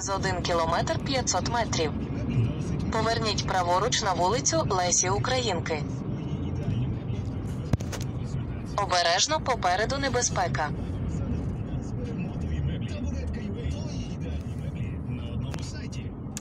Через 1 кілометр 500 метрів. Поверніть праворуч на вулицю Лесі Українки. Обережно, попереду небезпека.